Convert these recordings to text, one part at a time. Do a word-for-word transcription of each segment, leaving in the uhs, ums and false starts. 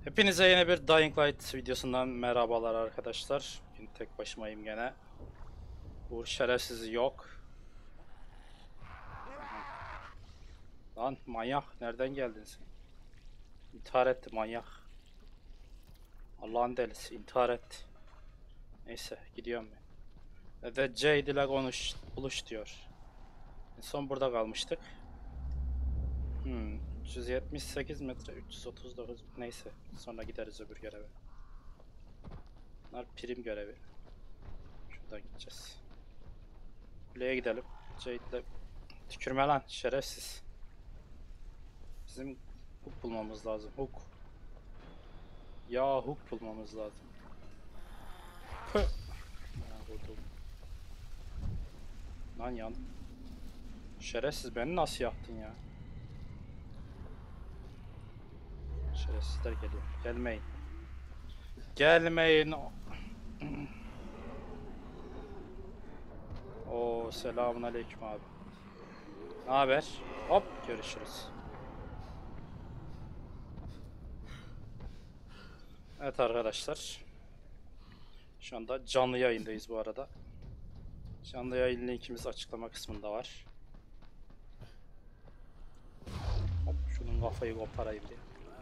Hepinize yeni bir Dying Light videosundan merhabalar arkadaşlar. Bugün tek başımayım gene. Bu şerefsiz yok. Lan manyak, nereden geldin sen? İntihar etti manyak. Allah'ın delisi intihar etti. Neyse gidiyorum ben. Ve de Jade ile konuş, buluş diyor. En son burada kalmıştık. Hmm, üç yüz yetmiş sekiz metre, üç yüz otuz dokuz, neyse sonra gideriz öbür göreve. Bunlar prim görevi. Şuradan gideceğiz. Kuleye gidelim. Jade ile tükürme lan şerefsiz. Bizim hook bulmamız lazım. Hook. Ya hook bulmamız lazım. Püh. Ya, vurdum. Lan yan. Şerefsiz beni nasıl yaktın ya? Şerefsizler geliyor. Gelmeyin. Gelmeyin. Oo, selamun aleyküm abi. Ne haber? Hop görüşürüz. Evet arkadaşlar. Şu anda canlı yayındayız bu arada. Canlı yayın linkimiz açıklama kısmında var. Hop şunun kafayı koparayım diye.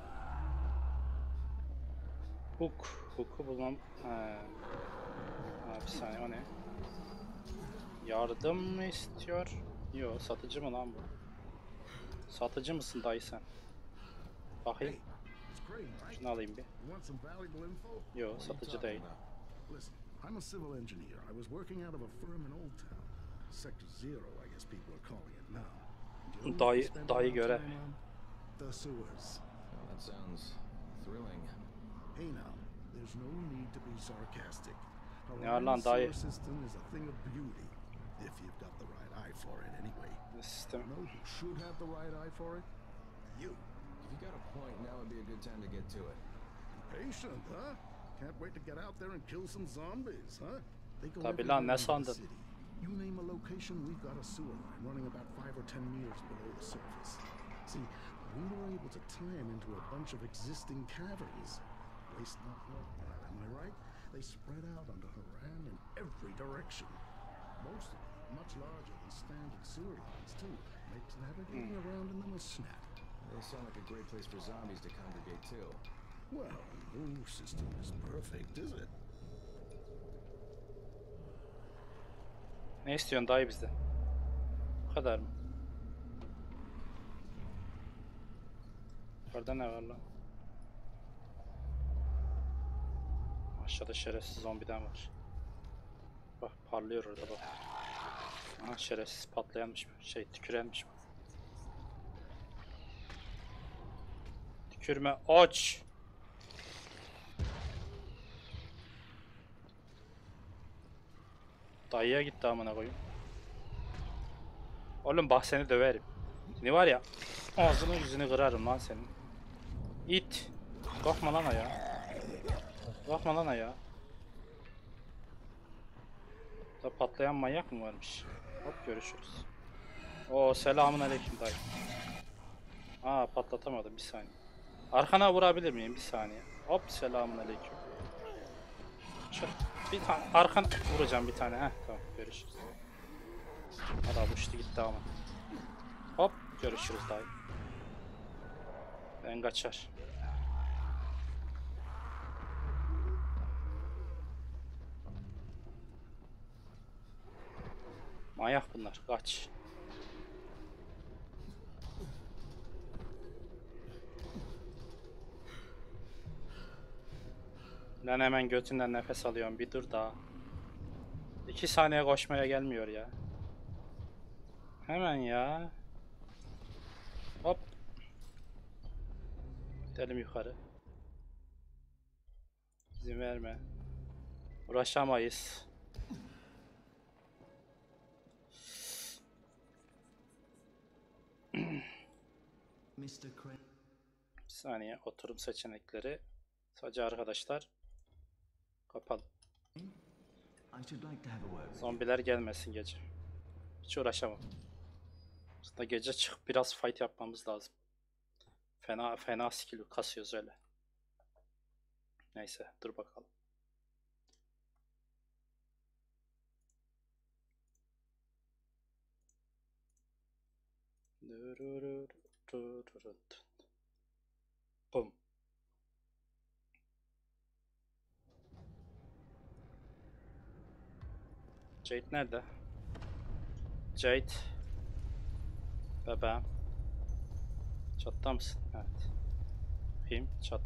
Hook. Hook'u bulmam. He. Ha, bir saniye o ne? Yardım mı istiyor? Yo, satıcı mı lan bu? Satıcı mısın dayı sen? Bakayım. Şunu alayım bir. Yo, satıcı değil. Listen, I'm a civil engineer. I was working out of a firm in Old Town. Sector Zero, I guess people are calling it now. Do you know what we Dayı, spend dayı our görev. time on? The sewers. Well, that sounds thrilling. Hey now, there's no need to be sarcastic. Ne var lan Orion's dayı? sewer system is a thing of beauty. If you've got the right eye for it anyway. Sistem. You know who should have the right eye for it? You. If you got a point, now would be a good time to get to it. Patient, huh? Can't wait to get out there and kill some zombies, huh? They go Tabii everywhere lan, ne in the sandın? city. You name a location, we've got a sewer line running about five or ten meters below the surface. See, we were able to tie them into a bunch of existing caverns. Waste not, want not, am I right? They spread out under Haran in every direction. Most of them much larger than standard sewer lines, too. Makes navigating around in them a snap. They sound like a great place for zombies to congregate too. Well, no system is perfect, is it? Ne istiyorsun dayı bizden? Bu kadar mı? Orada ne var lan? Aşağıda şerefsiz zombiden var. Bak parlıyor orada bak. Aha şerefsiz patlayanmış mı? Şey tükürenmiş mi? Tükürme aç. Dayıya gitti amına koyayım. Oğlum bak seni döverim. Ne var ya? Ağzını yüzünü kırarım lan senin. İt. Kalkma lan ayağa. Kalkma lan ayağa. Da patlayan manyak mı varmış? Hop görüşürüz. Oo selamun aleyküm dayı. Aa patlatamadım bir saniye. Arkana vurabilir miyim bir saniye? Hop selamun aleyküm. Çık. Bir tane arkan vuracağım bir tane. Heh tamam görüşürüz. Adam uçtu gitti ama. Hop görüşürüz dayı. Ben kaçar. Manyak bunlar kaç. Lan hemen götünden nefes alıyorum bir dur daha. İki saniye koşmaya gelmiyor ya. Hemen ya. Hop. Gidelim yukarı. İzin verme. Uğraşamayız. mister Craig. Bir saniye oturum seçenekleri. Sadece arkadaşlar. Kapalı. I should like to have a word with you. Zombiler gelmesin gece. Hiç uğraşamam. Aslında gece çıkıp biraz fight yapmamız lazım. Fena fena skill kasıyoruz öyle. Neyse dur bakalım. Bum. Jade nerede? Jade. Bebeğim. Çatıda mısın? Evet. Bakayım çatı.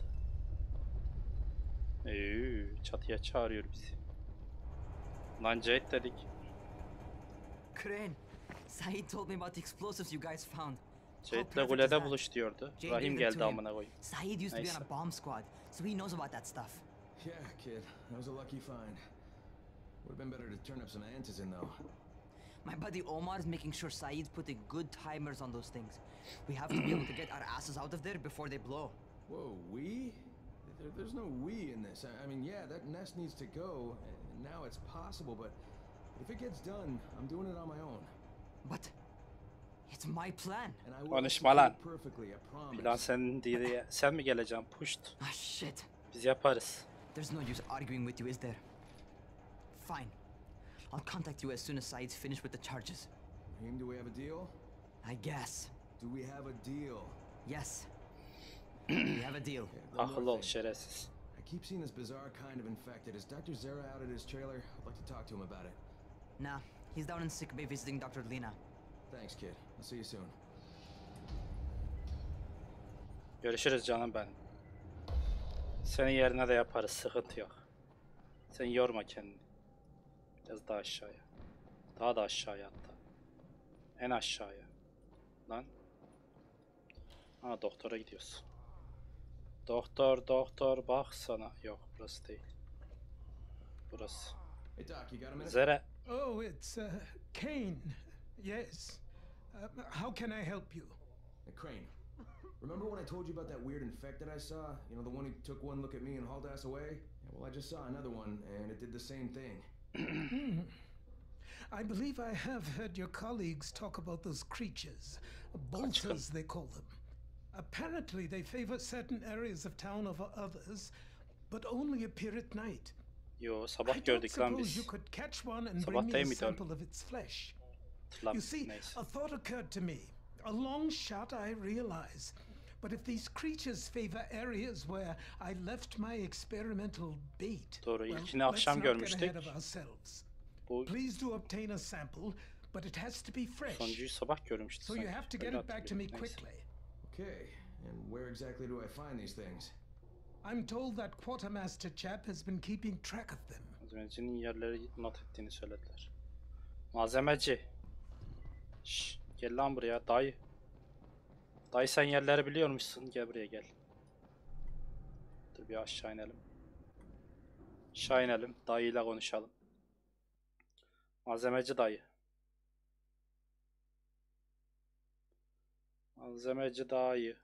Eee, çatıya çağırıyor bizi. Lan Jade dedik. Crane, Saeed told me about the explosives you guys found. How Jade'le perfect is kulede that? buluş diyordu. Jay Rahim gave them geldi to him. amına koyayım. Saeed used to be Neyse. on a bomb squad, so he knows about that stuff. Yeah, kid. That was a lucky find. Would have been better to turn up some antis in, though. My buddy Omar is making sure Saeed's putting good timers on those things. We have to be able to get our asses out of there before they blow. Whoa, we? There, there's no we in this. I, I mean, yeah, that nest needs to go, and now it's possible, but if it gets done, I'm doing it on my own. But it's my plan. And I will Konuşma execute lan. it perfectly, I promise. Plan senin diye sen mi geleceksin? Puşt. Ah, shit. Biz yaparız. There's no use arguing with you, is there? Fine. I'll contact you as soon as Saeed's finished with the charges. Raheem, do we have a deal? I guess. Do we have a deal? Yes. We have a deal. Okay, one more Akıllı ol thing. şerefsiz. I keep seeing this bizarre kind of infected. Is Doctor Zera out at his trailer? I'd like to talk to him about it. Nah, he's down in sick bay visiting Doctor Lena. Thanks, kid. I'll see you soon. Görüşürüz canım benim. Senin yerine de yaparız. Sıkıntı yok. Sen yorma kendini. Biraz daha aşağıya. Daha da aşağıya hatta. En aşağıya. Lan. Ha doktora gidiyoruz. Doktor doktor bak sana. Yok burası değil. Burası. Hey, Doc, you got a minute? Zere. Oh, it's uh, Kane. Yes. Uh, how can I help you? Hey, Crane. Remember when I told you about that weird infected I saw? You know, the one who took one look at me and hauled ass away? Yeah, well, I just saw another one, and it did the same thing. Hmm. I believe I have heard your colleagues talk about those creatures. Bolters, they call them. Apparently, they favor certain areas of town over others, but only appear at night. Yo I sabah don't gördük lan suppose biz. you could catch one and Sabah bring me değil a miydi oğlum? sample of its flesh. Hatırlam- You see, Neyse. a thought occurred to me. A long shot, I realize. But if these creatures favor areas where I left my experimental bait, Doğru, well, ilkini let's akşam not görmüştük. get ahead of ourselves. Bu Please do obtain a sample, but it has to be fresh. sonuncuyu sabah görmüştük. So you sanki. have to get Öyle it back to me hatırlıyorum. Neyse. quickly. Okay, and where exactly do I find these things? I'm told that quartermaster chap has been keeping track of them. Malzemecinin yerleri not ettiğini söylediler. Malzemeci. Şş, gel lan buraya dayı. Dayı sen yerleri biliyormuşsun. Gel buraya gel. Dur bir aşağı inelim. Aşağı inelim. Dayıyla konuşalım. Malzemeci dayı. Malzemeci dayı.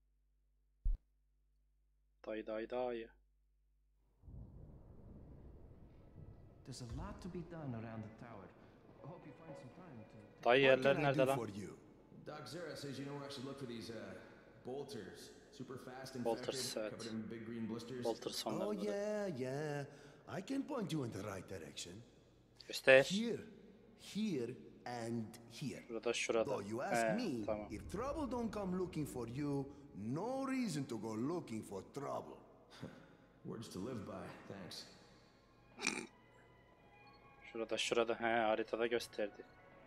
Dayı dayı dayı. There's a lot to be done around the tower. I hope you find some time to. Dayı What yerleri can I nerede do lan? for you? Doc Zera says you know where I should look for these, uh, bolters. Super fast infected, Bolters, evet. covered in big green blisters. Bolter Oh, sonları. yeah, yeah. I can point you in the right direction. Göster. Here, here, and here. Şurada şurada. Though you ask He, me, tamam. if trouble don't come looking for you, no reason to go looking for trouble. Words to live by, thanks. Şurada şurada. He haritada gösterdi.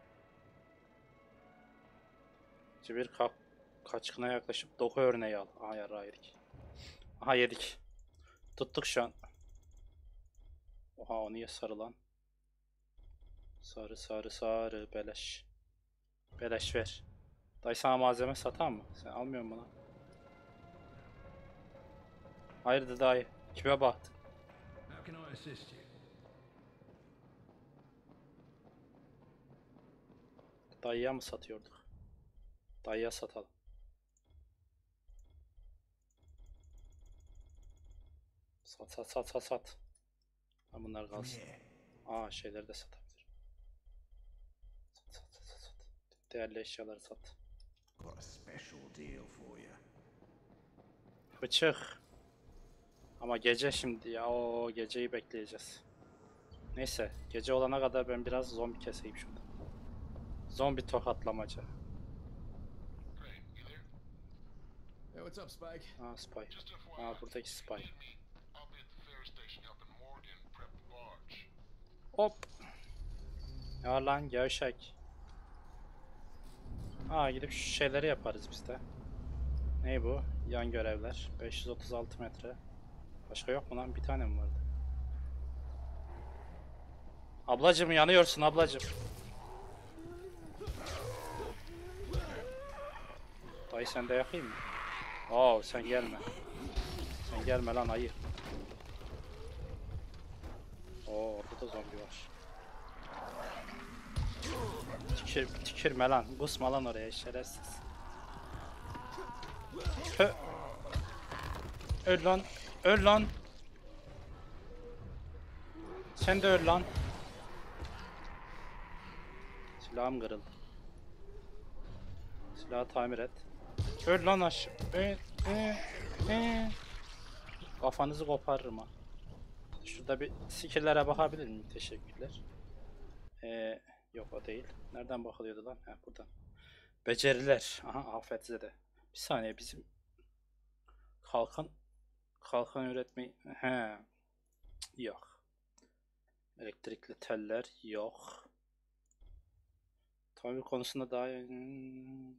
Bir ka kaçkına yaklaşıp doku örneği al. Aha yarrağı yedik. Aha yedik. Tuttuk şu an. Oha o niye sarı lan? Sarı sarı sarı beleş. Beleş ver. Dayı sana malzeme satar mı? Sen almıyor musun lan? Hayırdır dayı? Kime baktın? How can I assist you? Dayıya mı satıyorduk? Dayıya satalım. Sat sat sat sat sat. Ha, bunlar kalsın. Aa şeyleri de satabilir. Sat sat sat sat sat. Değerli eşyaları sat. Got a special deal for you. Bıçık. Ama gece şimdi ya, o geceyi bekleyeceğiz. Neyse, gece olana kadar ben biraz zombi keseyim şurada. Zombi tokatlamaca. Hey, what's up, Spike? Aa, Spy. Aa, buradaki Spy. Hop. Ya lan gevşek. Aa, gidip şu şeyleri yaparız biz de. Ney bu? Yan görevler. beş yüz otuz altı metre. Başka yok mu lan? Bir tane mi vardı? Ablacım yanıyorsun ablacım. Dayı sen de yakayım mı? Oo, sen gelme. Sen gelme lan ayı. Oo, orada da zombi var. Tükür, tükürme lan. Kusma lan oraya şerefsiz. Hö. Öl lan. Öl lan. Sen de öl lan. Silahım kırıldı. Silahı tamir et. Öl lan aşağı. Öl. Öl. Öl. Kafanızı koparırım ha. Şurada bir skill'lere bakabilir miyim? Teşekkürler. Ee, yok o değil. Nereden bakılıyordu lan? Ha, buradan. Beceriler. Aha, afetzede. Bir saniye, bizim kalkan kalkan üretmeyi, he, yok. Elektrikli teller yok. Tamir konusunda daha hmm.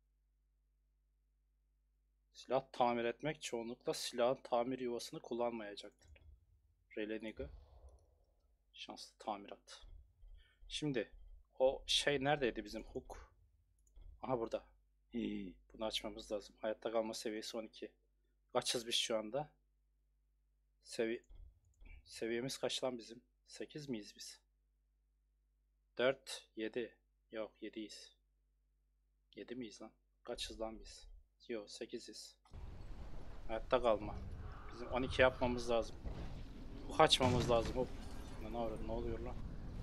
Silah tamir etmek çoğunlukla silahın tamir yuvasını kullanmayacaktır. Releniga. Şanslı tamirat. Şimdi o şey neredeydi bizim hook? Aha, burada. İyi. Bunu açmamız lazım. Hayatta kalma seviyesi on iki. Kaçız biz şu anda? Sevi Seviyemiz kaç lan bizim? sekiz miyiz biz? dört, yedi. Yok, yediyiz. yedi miyiz lan? Kaçız lan biz? Yok, sekiziz. Hayatta kalma. Bizim on iki yapmamız lazım. Kaçmamız lazım. Hop. Ne oluyor, ne oluyor lan?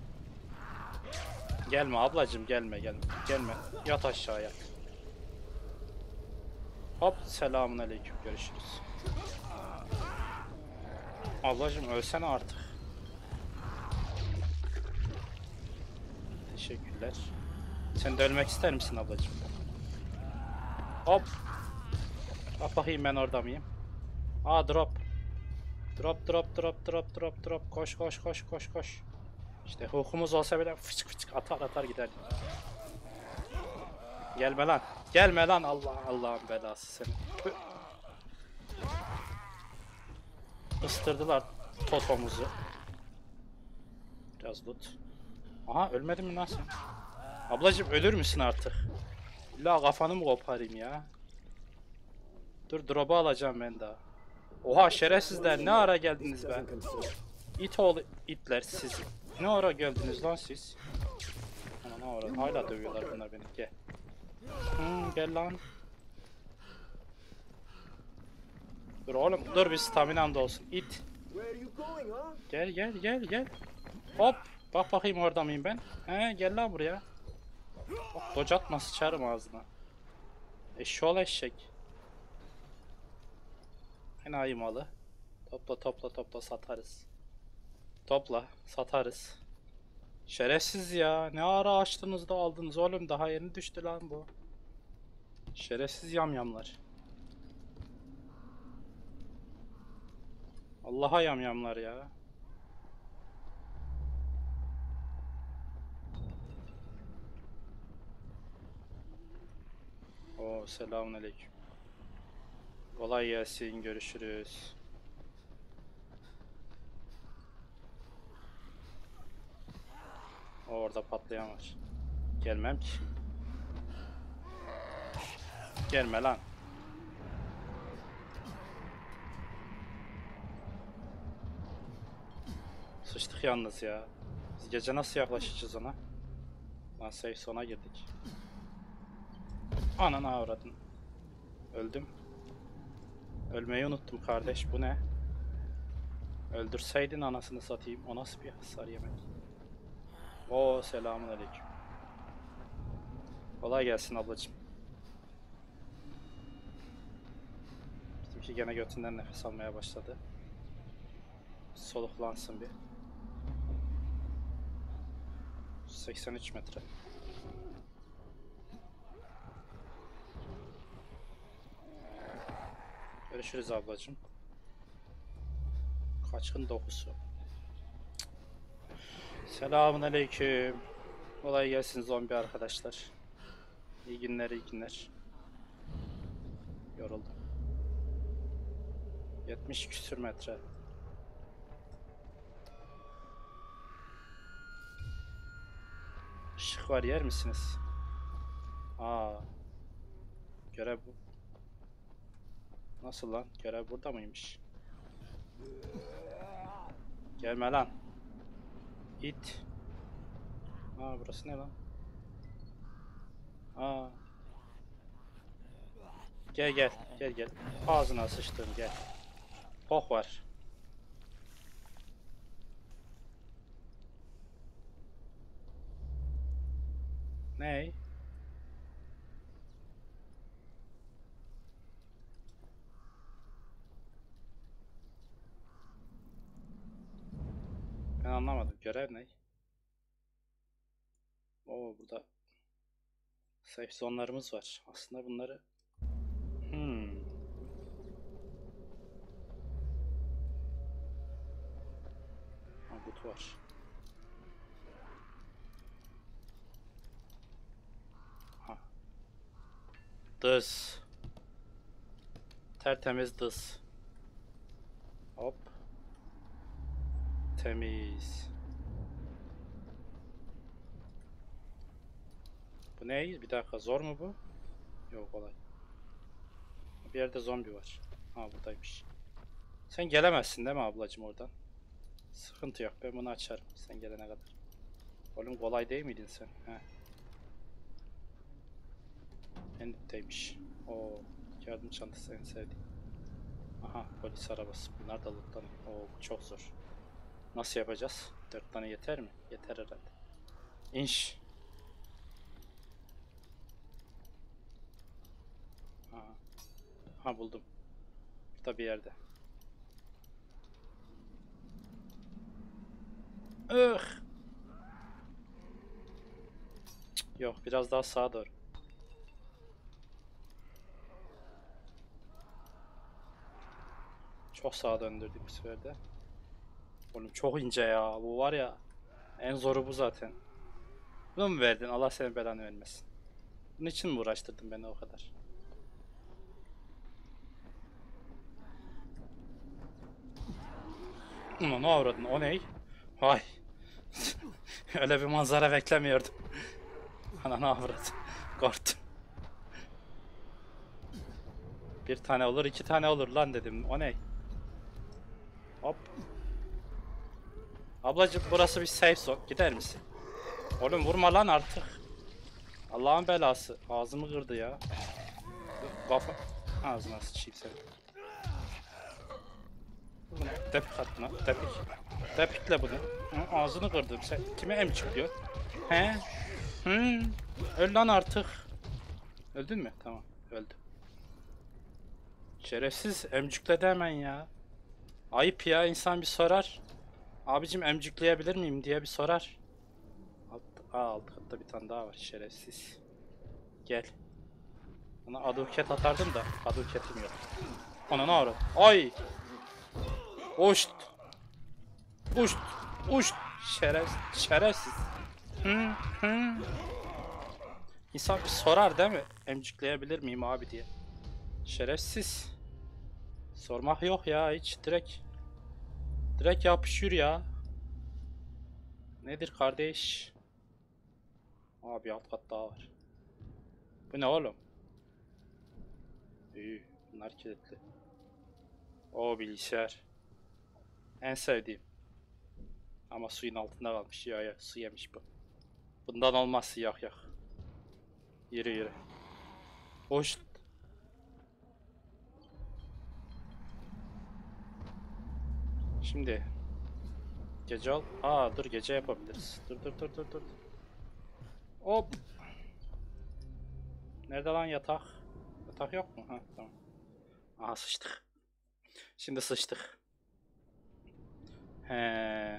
Gelme ablacım, gelme gelme. Gelme. Yat aşağıya. Hop, selamun aleyküm, görüşürüz. Ablacım ölsene artık. Teşekkürler. Sen de ölmek ister misin ablacım? Hop. Bak bakayım ben orada mıyım? Aa, drop. Drop drop drop drop drop drop. Koş koş koş koş koş. İşte hukumuz olsa bile fıçık fıçık atar atar gider. Gelme lan. Gelme lan, Allah Allah'ın belası seni. Istırdılar totomuzu. Biraz loot. Aha, ölmedin mi lan sen? Ablacım ölür müsün artık? İlla kafanı mı koparayım ya? Dur, drop'u alacağım ben daha. Oha şerefsizler, ne ara geldiniz be? İt oğlu itler siz. Ne ara geldiniz lan siz? Ama ne ara, hala dövüyorlar bunlar beni. Gel. Hmm, gel lan. Dur oğlum, dur, bir staminam da olsun. İt. Gel gel gel gel. Hop. Bak bakayım orada mıyım ben? He, gel lan buraya. Bak, doç atma, sıçarım ağzına. Eşşoğlu eşek. Enayi malı. Topla topla topla, satarız. Topla satarız. Şerefsiz ya. Ne ara açtınız da aldınız oğlum, daha yeni düştü lan bu. Şerefsiz yamyamlar. Allah'a yamyamlar ya. Oo, selamünaleyküm. Kolay gelsin, görüşürüz. O, orada patlayan var. Gelmem ki. Gelme lan. Sıçtık yalnız ya. Biz gece nasıl yaklaşacağız ona? Lan safe zone'a girdik. Ananı avradın. Öldüm. Ölmeyi unuttum kardeş, bu ne? Öldürseydin anasını satayım. O nasıl bir hasar yemek? Oo, selamünaleyküm. Kolay gelsin ablacığım. Bizimki gene götünden nefes almaya başladı. Soluklansın bir. seksen üç metre. Görüşürüz ablacığım. Kaçkın dokusu. Selamun aleyküm. Kolay gelsin zombi arkadaşlar. İyi günler, iyi günler. Yoruldum. yetmiş küsür metre. Işık var, yer misiniz? Aa. Görev bu. Nasıl lan? Görev burada mıymış? Gelme lan. İt. Aa, burası ne lan? Aa. Gel gel gel gel. Ağzına sıçtım, gel. Bok var. Ney? Ben anlamadım. Görev ne? Oo, burada safe zone'larımız var. Aslında bunları hmm. Ha, kutu var. Ha. Dız. Tertemiz dız. Hop. Temiz. Bu ne? Bir dakika, zor mu bu? Yok, kolay. Bir yerde zombi var. Ha, buradaymış. Sen gelemezsin değil mi ablacığım oradan? Sıkıntı yok, ben bunu açarım sen gelene kadar. Oğlum, kolay değil miydin sen? He. Endipteymiş. Oo, yardım çantası en sevdiğim. Aha, polis arabası. Bunlar da lootlanıyor. Oo, bu çok zor. Nasıl yapacağız? Dört tane yeter mi? Yeter herhalde. İnş. Ha. Ha, buldum. Burada bir yerde. Ih. Yok, biraz daha sağa doğru. Çok sağa döndürdük bu sefer de. Oğlum çok ince ya. Bu var ya. En zoru bu zaten. Bunu mu verdin? Allah senin belanı vermesin. Bunun için mi uğraştırdın beni o kadar? Ulan ne avradın? O ney? Vay. Öyle bir manzara beklemiyordum. Ana ne avradın? Korktum. Bir tane olur, iki tane olur lan dedim. O ney? Hop. Ablacığım, burası bir safe zone. Gider misin? Oğlum vurma lan artık. Allah'ın belası. Ağzımı kırdı ya. Kafa... Ağzına sıçayım seni. Bunu tepik at buna. Tepik. Tepikle bunu. Hı, ağzını kırdım. Sen kime emçikliyor? He? Hı. Öl lan artık. Öldün mü? Tamam. Öldüm. Şerefsiz. Emcikledi hemen ya. Ayıp ya. İnsan bir sorar. Abicim, emcikleyebilir miyim diye bir sorar. Alt, aa, alt katta bir tane daha var. Şerefsiz. Gel. Ona aduket atardım da aduketim yok. Ona ne var? Ay! Uçt! Uçt! Uçt! Şeref, şerefsiz. Hı hı. İnsan bir sorar değil mi? Emcikleyebilir miyim abi diye. Şerefsiz. Sormak yok ya hiç. Direkt. Direkt yapışıyor ya. Nedir kardeş? Abi alt kat daha var. Bu ne oğlum? İyi, bunlar kilitli. O bilgisayar. En sevdiğim. Ama suyun altında kalmış. Ya ya, su yemiş bu. Bundan olmaz, yak yak. Yürü yürü. Hoş. Şimdi gece ol. Aa, dur, gece yapabiliriz. Dur dur dur dur dur. Hop. Nerede lan yatak? Yatak yok mu? Ha, tamam. Aha, sıçtık. Şimdi sıçtık. He.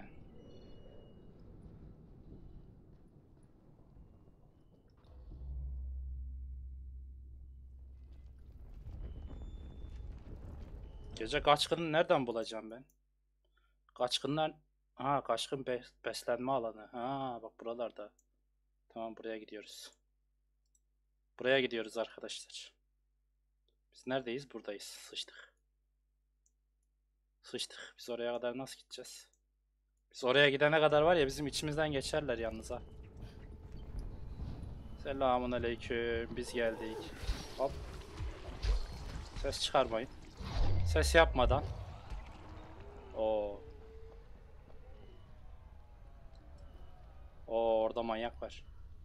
Gece kaçkını nereden bulacağım ben? Kaçkınlar... Ha, kaçkın be beslenme alanı. Ha, bak buralarda. Tamam, buraya gidiyoruz. Buraya gidiyoruz arkadaşlar. Biz neredeyiz? Buradayız. Sıçtık. Sıçtık. Biz oraya kadar nasıl gideceğiz? Biz oraya gidene kadar var ya, bizim içimizden geçerler yalnız ha. Selamun aleyküm. Biz geldik. Hop. Ses çıkarmayın. Ses yapmadan. Oo. Oo, orada manyak var.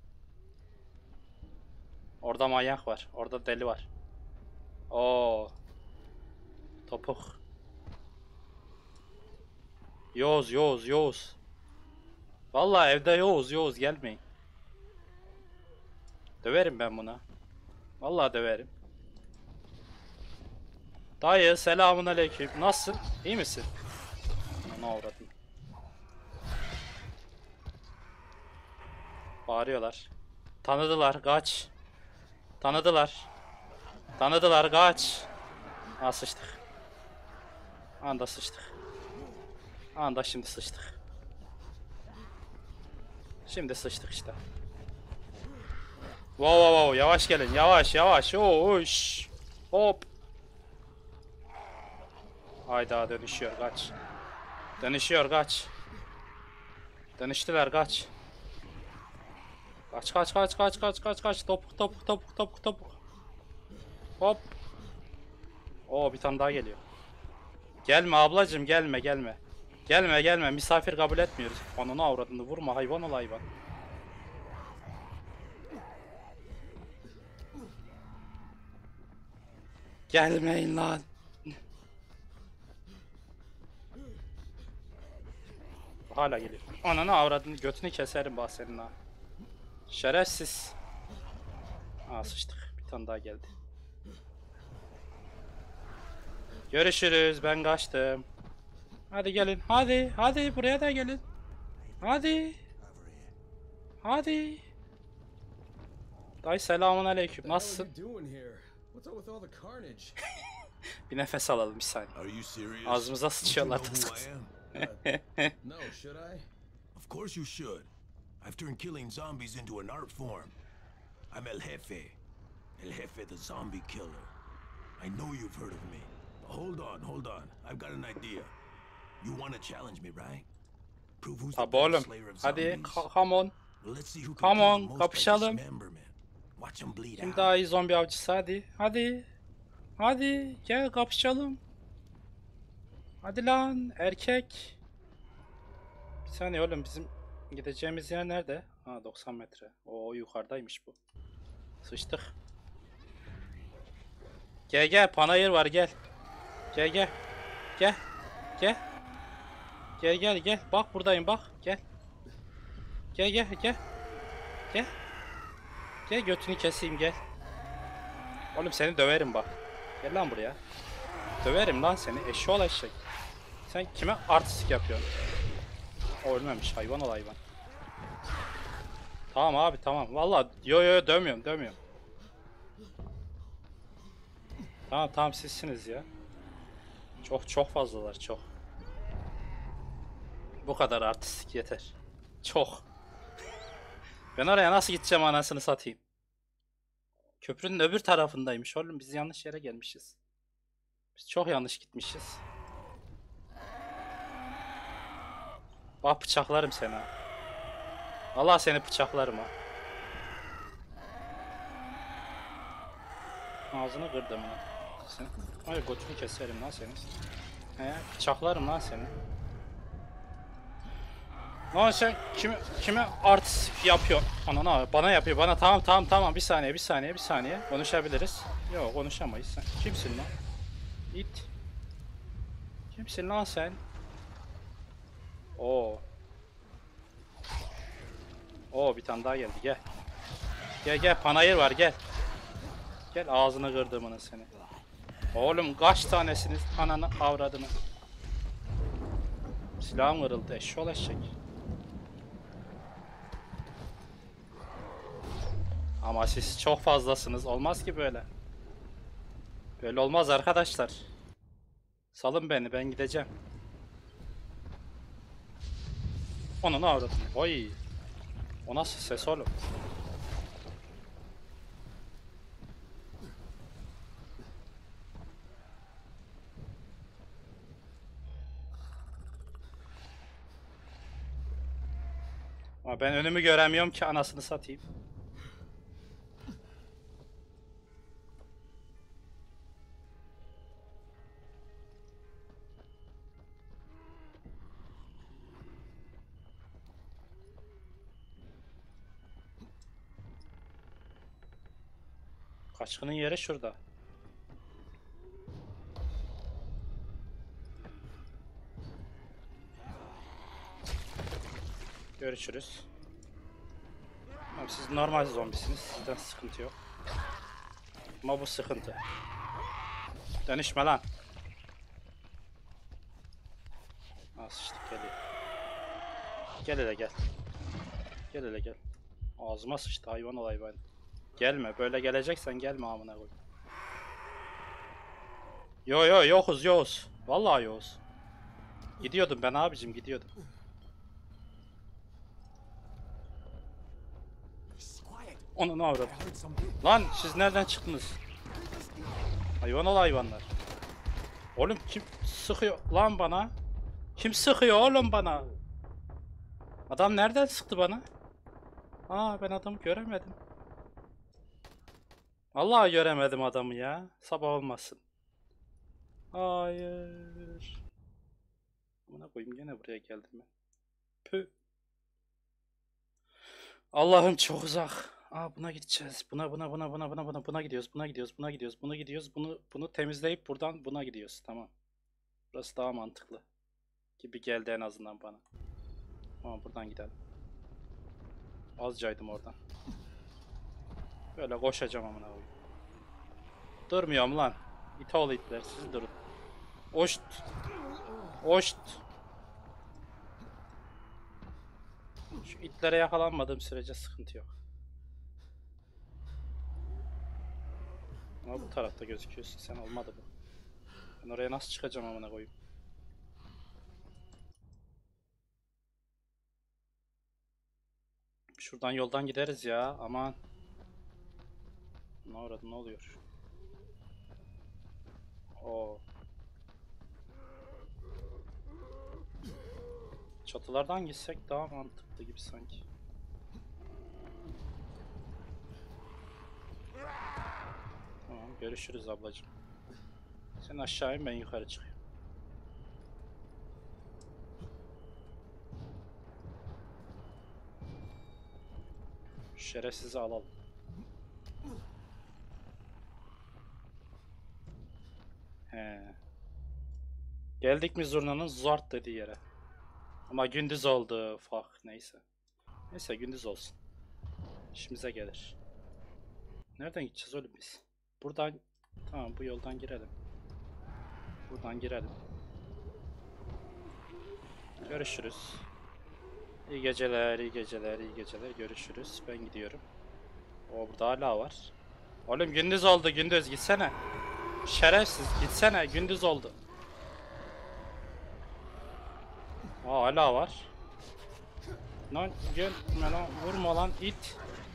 Orada manyak var. Orada deli var. Oo. Topuk. Yoğuz, Yoğuz, Yoğuz. Vallahi evde Yoğuz, Yoğuz gelmeyin. Döverim ben buna. Vallahi döverim. Dayı selamun aleyküm. Nasılsın? İyi misin? Ne uğradın? Bağırıyorlar. Tanıdılar, kaç. Tanıdılar. Tanıdılar, kaç. Ha, sıçtık. Anda sıçtık. Anda şimdi sıçtık. Şimdi sıçtık işte. Wow wow wow, yavaş gelin, yavaş yavaş. Oş. Hop. Hayda, dönüşüyor, kaç. Dönüşüyor, kaç. Dönüştüler, kaç. Kaç kaç kaç kaç kaç kaç kaç. Topuk topuk topuk topuk topuk. Hop. Oo, bir tane daha geliyor. Gelme ablacım, gelme gelme. Gelme gelme, misafir kabul etmiyoruz. Ananı avradını vurma, hayvan ol hayvan. Gelmeyin lan. Hala geliyor. Ananı avradını, götünü keserim bak senin ha. Şerefsiz. Aa, sıçtık. Bir tane daha geldi. Görüşürüz. Ben kaçtım. Hadi gelin. Hadi. Hadi. Buraya da gelin. Hadi. Hadi. Dayı selamun aleyküm. Nasılsın? Bir nefes alalım bir saniye. Ağzımıza sıçıyorlar. No, should I? Of course you should. I've turned killing zombies into an art form. I'm El Jefe. El Jefe the zombie killer. I know you've heard of me. Hold on, hold on. I've got an idea. You want to challenge me, right? Prove who's the best slayer of Hadi, zombies. come on. Well, let's see who can Come kill on, the most kapışalım. by dismemberment. Watch them bleed Kim out. daha iyi zombi avcısı, hadi. Hadi. Hadi gel kapışalım. Hadi lan erkek. Bir saniye oğlum, bizim gideceğimiz yer nerede? Ha, doksan metre. Oo, yukarıdaymış bu. Sıçtık. Gel gel, panayır var, gel. Gel gel. Gel. Gel. Gel gel gel. Bak buradayım, bak. Gel. Gel gel gel. Gel. Gel, götünü keseyim, gel. Oğlum seni döverim bak. Gel lan buraya. Döverim lan seni. Eşşoğlu eşek. Sen kime artistik yapıyorsun? O ölmemiş. Hayvan ol hayvan. Tamam abi, tamam. Vallahi yo yo dövmüyorum, dövmüyorum. Tamam tamam, sizsiniz ya. Çok çok fazlalar, çok. Bu kadar artistik yeter. Çok. Ben oraya nasıl gideceğim anasını satayım? Köprünün öbür tarafındaymış oğlum. Biz yanlış yere gelmişiz. Biz çok yanlış gitmişiz. Bak, bıçaklarım seni ha. Allah seni bıçaklarım ha. Ağzını kırdım ha. Sen... Hayır, götünü keserim lan seni. He, bıçaklarım lan seni. Lan sen kime, kime artist yapıyor? Anana bana yapıyor, bana. Tamam tamam tamam, bir saniye bir saniye bir saniye konuşabiliriz. Yok, konuşamayız. Sen kimsin lan? İt. Kimsin lan sen? Oo. Oo, bir tane daha geldi, gel. Gel gel, panayır var, gel. Gel, ağzını kırdığımını seni. Oğlum kaç tanesiniz, ananı avradını. Silahım kırıldı. Eşşoğlu eşek. Ama siz çok fazlasınız. Olmaz ki böyle. Böyle olmaz arkadaşlar. Salın beni, ben gideceğim. Onu ne avradın? Oy. O nasıl ses oğlum? Ama ben önümü göremiyorum ki, anasını satayım. Kaçkının yeri şurada. Görüşürüz. Abi siz normal zombisiniz. Sizden sıkıntı yok. Ama bu sıkıntı. Dönüşme lan. Aa, sıçtık, geliyor. Gel hele gel. Gel hele gel. Ağzıma sıçtı hayvan ol hayvan. Gelme, böyle geleceksen gelme amına koy. Yo yo yokuz yokuz. Vallahi yokuz. Gidiyordum ben abicim, gidiyordum. Onu ne avradım? Lan siz nereden çıktınız? Hayvan ol hayvanlar. Oğlum kim sıkıyor lan bana? Kim sıkıyor oğlum bana? Adam nereden sıktı bana? Aa, ben adamı göremedim. Vallahi göremedim adamı ya. Sabah olmasın. Hayır. Buna koyayım, gene buraya geldim ben. Püh. Allah'ım çok uzak. Aa, buna gideceğiz. Buna buna buna buna buna buna buna gidiyoruz. Buna gidiyoruz. Buna gidiyoruz. Buna gidiyoruz. Bunu bunu temizleyip buradan buna gidiyoruz. Tamam. Burası daha mantıklı gibi geldi en azından bana. Tamam, buradan gidelim. Azcaydım oradan. Böyle koşacağım amına koyayım. Durmuyorum lan. İt oğlu itler, siz durun. Oşt. Oşt. Şu itlere yakalanmadığım sürece sıkıntı yok. Ama bu tarafta gözüküyorsun sen, olmadı bu. Ben oraya nasıl çıkacağım amına koyayım? Şuradan yoldan gideriz ya, aman. Ne orada, ne oluyor? Oo. Çatılardan gitsek daha mantıklı gibi sanki. Tamam, görüşürüz ablacığım. Sen aşağı in, ben yukarı çıkayım. Şerefsizi alalım. He. Geldik mi zurnanın zart dediği yere. Ama gündüz oldu. Fuck, neyse. Neyse, gündüz olsun. İşimize gelir. Nereden gideceğiz oğlum biz? Buradan, tamam, bu yoldan girelim. Buradan girelim. Görüşürüz. İyi geceler, iyi geceler, iyi geceler. Görüşürüz. Ben gidiyorum. O burada hala var. Oğlum gündüz oldu, gündüz gitsene. Şerefsiz gitsene, gündüz oldu. Aa, hala var. Lan gelme lan, vurma lan it.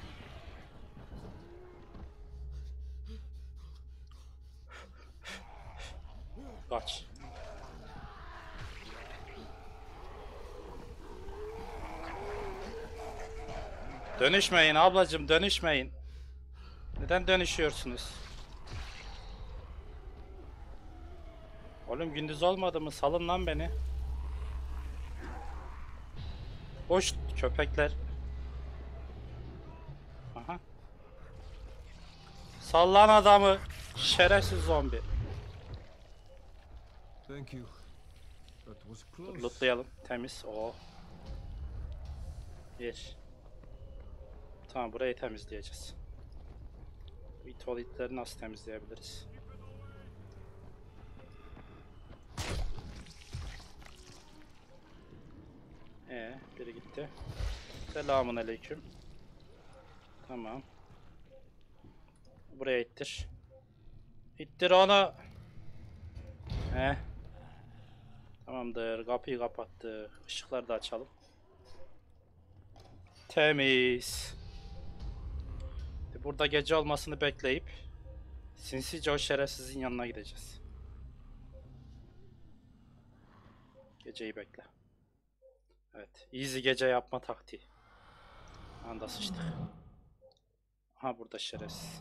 Kaç. Dönüşmeyin ablacım, dönüşmeyin. Neden dönüşüyorsunuz? Oğlum gündüz olmadı mı? Salın lan beni. Hoş köpekler. Aha. Sallan adamı. Şerefsiz zombi. Thank you. That was close. Lootlayalım. Temiz. Oo. Bir. Tamam, burayı temizleyeceğiz. Bu tuvaletleri nasıl temizleyebiliriz? Biri gitti. Selamun aleyküm. Tamam. Buraya ittir. İttir onu. He. Tamamdır. Kapıyı kapattık. Işıkları da açalım. Temiz. Burada gece olmasını bekleyip sinsice o şerefsizin yanına gideceğiz. Geceyi bekle. Evet. Easy gece yapma taktiği. Anda sıçtık. Aha burada şerefsiz.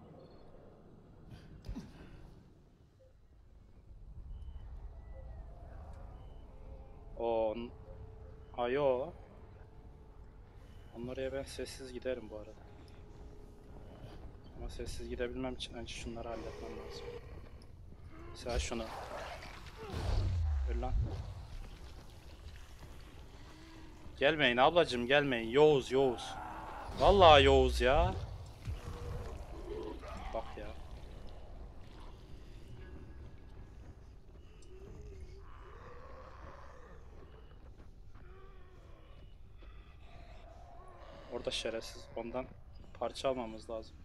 O ayo. Onlara ben sessiz giderim bu arada. Ama sessiz gidebilmem için önce şunları halletmem lazım. Mesela şunu. Öl lan. Gelmeyin ablacım, gelmeyin. Yoğuz Yoğuz. Vallahi Yoğuz ya. Bak ya. Orada şerefsiz. Ondan parça almamız lazım.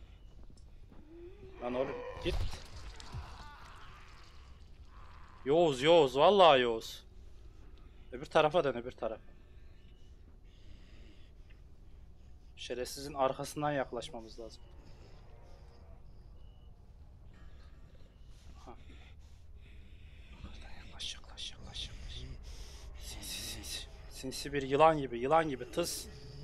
Lan oğlum git. Yoğuz Yoğuz. Vallahi Yoğuz. Öbür tarafa dön, öbür tarafa. Şerefsizin arkasından yaklaşmamız lazım. Aha. Yaklaş yaklaş yaklaş yaklaş. Sinsi sinsi. Sinsi bir yılan gibi, yılan gibi tıs.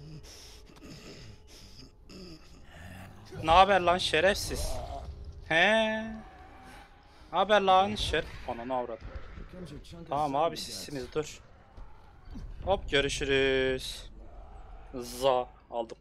Ne haber lan şerefsiz? He? Ne haber lan şer... Ananı avradım. Tamam abi sizsiniz, dur. Hop görüşürüz. Za aldım.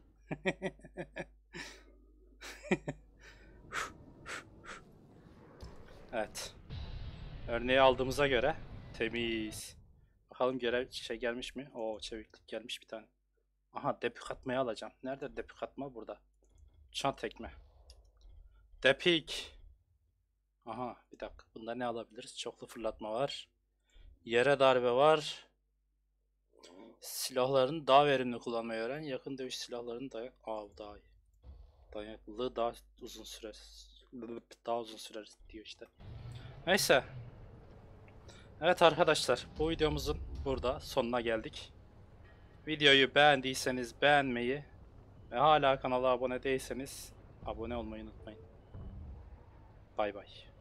Evet. Örneği aldığımıza göre temiz. Bakalım görev şey gelmiş mi? Oo çeviklik gelmiş bir tane. Aha depik atmayı alacağım. Nerede depik atma? Burada. Çan tekme. Depik. Aha bir dakika. Bunda ne alabiliriz? Çoklu fırlatma var. Yere darbe var. Silahların daha verimli kullanmayı öğren. Yakın dövüş silahlarının da Aa, daha iyi. Dayanıklılığı daha uzun sürer. Daha uzun sürer diyor işte. Neyse. Evet arkadaşlar, bu videomuzun burada sonuna geldik. Videoyu beğendiyseniz beğenmeyi ve hala kanala abone değilseniz abone olmayı unutmayın. Bay bay.